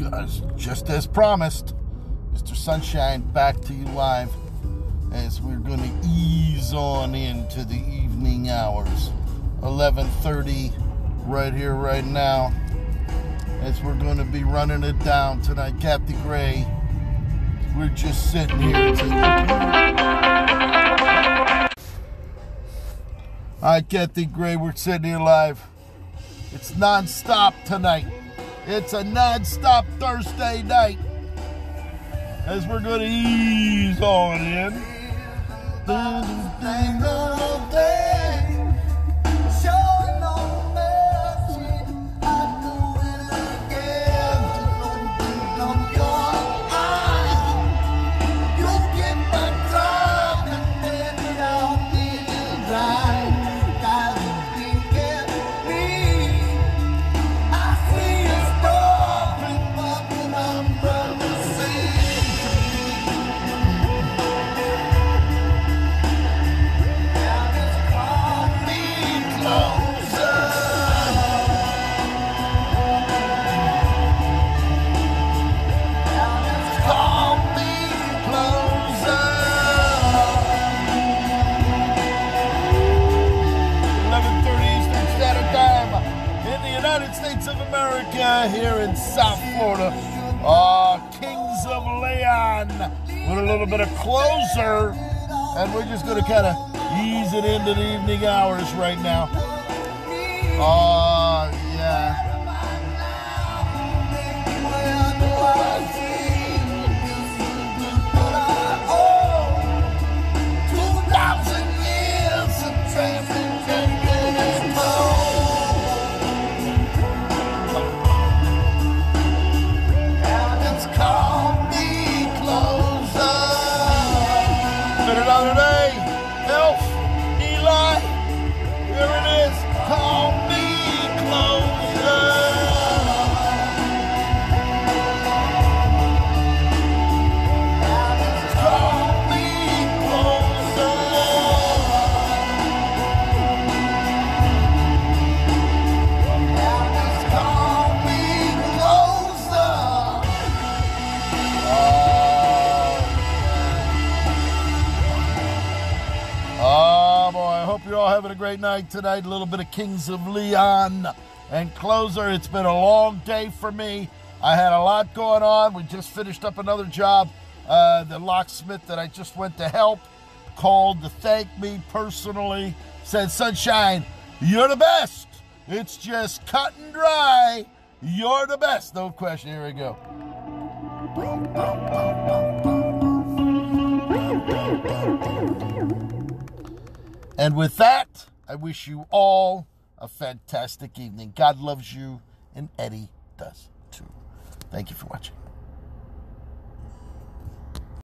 just as promised, Mr. Sunshine back to you live as we're going to ease on into the evening hours. 11:30 right here, right now, as we're going to be running it down tonight. Kathy Gray, we're just sitting here. Hi, Kathy Gray, we're sitting here live. It's non-stop tonight. It's a non-stop Thursday night as we're going to ease on in. Here in South Florida, Kings of Leon with a little bit of Closer, and we're just going to kind of ease it into the evening hours right now. Yeah. Having a great night tonight. A little bit of Kings of Leon and Closer. It's been a long day for me. I had a lot going on. We just finished up another job. The locksmith that I just went to help called to thank me personally. Said, Sunshine, you're the best. It's just cut and dry. You're the best. No question. Here we go. And with that, I wish you all a fantastic evening. God loves you, and Eddie does too. Thank you for watching.